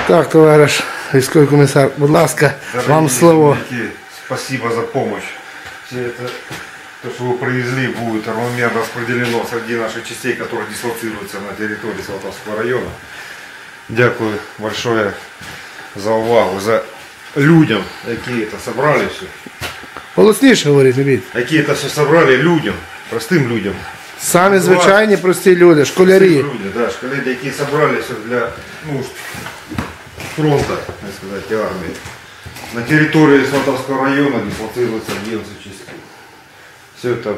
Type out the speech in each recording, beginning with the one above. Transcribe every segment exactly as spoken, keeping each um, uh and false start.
Так, товариш військовий комісар, будь ласка, Дорогие вам слово. земляки, спасибо за помощь. Все это, то, что вы привезли, будет равномерно распределено среди наших частей, которые дислоцируются на территории Сватовского района. Дякую большое за увагу, за людям, які это собрали все. Голосніше говоріть, не бійте. Які это все собрали людям, простым людям. Самі звичайні прості люди, школярі. Люди, да, школярі, які собрали все для нужд фронта, так сказать, армии. На территории Сватовского района дислоцируются одиннадцать частей. Все это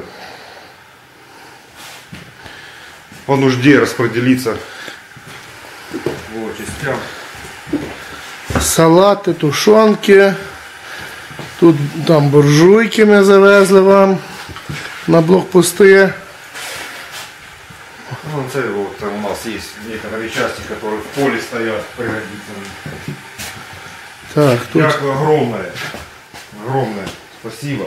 по нужде распределиться по частям. Салати, тушонки. Тут там буржуйки ми завезли вам на блокпости. Ну, це вот, там у нас есть некоторые части, которые в поле стоят, пригодится. Так, тут Дякую огромное. Огромное спасибо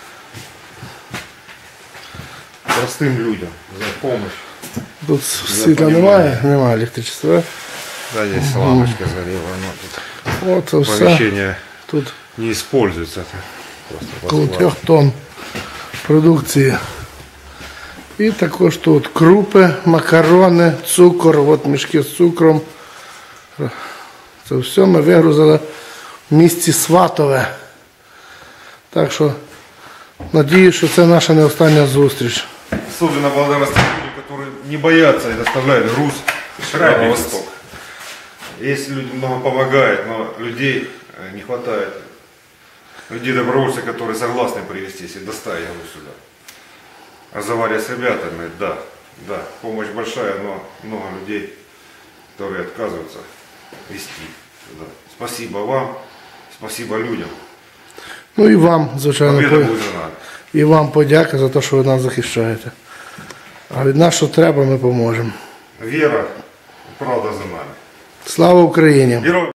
простым людям за помощь. Тут світла немає, немає електричества. Да, здесь лампочка сгорела, но тут От це все. помещение Тут не используется. Просто коло посылают. трьох тонн продукції. І також тут крупи, макарони, цукор, от мішки з цукром. Це все ми вигрузили в місті Сватове. Так що, надію, що це наша не остання зустріч. Особенно благодаря людям, которые не боятся и доставляют груз на восток. Есть люди, много помогает, но людей э, не хватает. Людей добровольцев, которые согласны привезти, если доставить груз сюда. Разговаривая с ребятами, да, да, помощь большая, но много людей, которые отказываются везти сюда. Спасибо вам, спасибо людям. Ну і вам, звичайно, Победа по- будет за нами. і вам подяка за те, що ви нас захищаєте. А від нас, що треба, ми поможемо. Вера, правда за нами. Слава Україні! Герой-